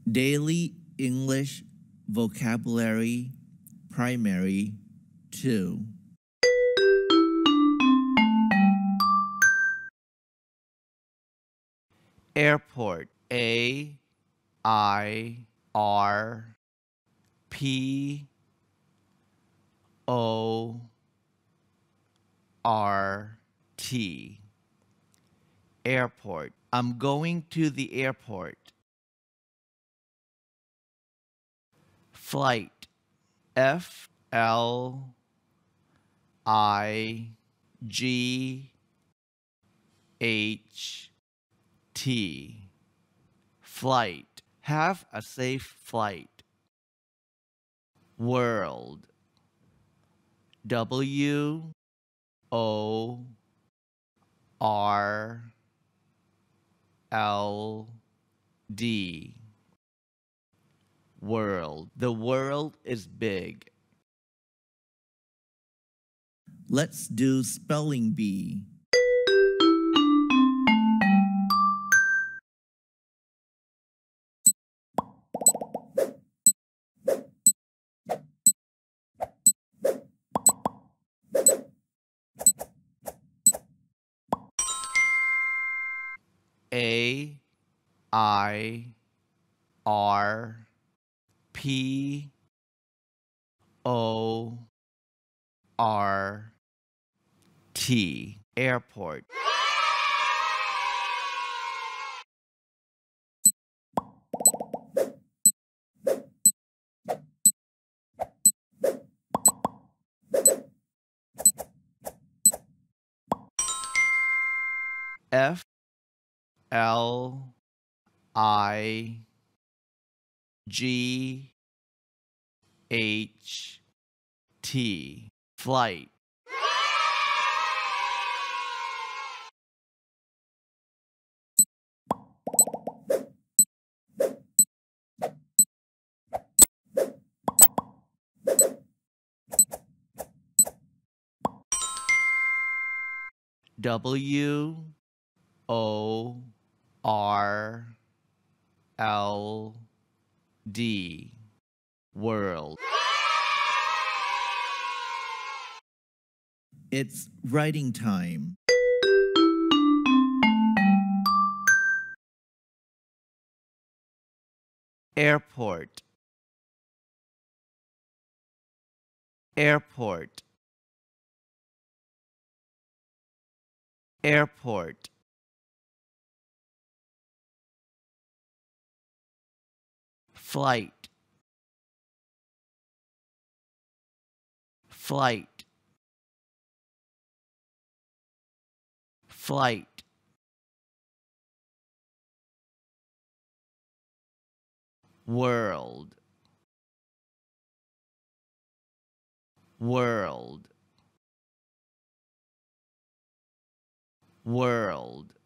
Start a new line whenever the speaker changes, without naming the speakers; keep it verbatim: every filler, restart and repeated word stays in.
Daily English Vocabulary Primary two.
Airport. A I R P O R T. Airport. I'm going to the airport. Flight. F L I G H T. Flight. Have a safe flight. World. W O R L D. World. The world is big.
Let's do spelling bee.
A I R P O R T. Airport. F L I G H T. Flight. W O R L D. World.
It's writing time.
Airport. Airport. Airport. Flight. Flight. Flight. World. World. World.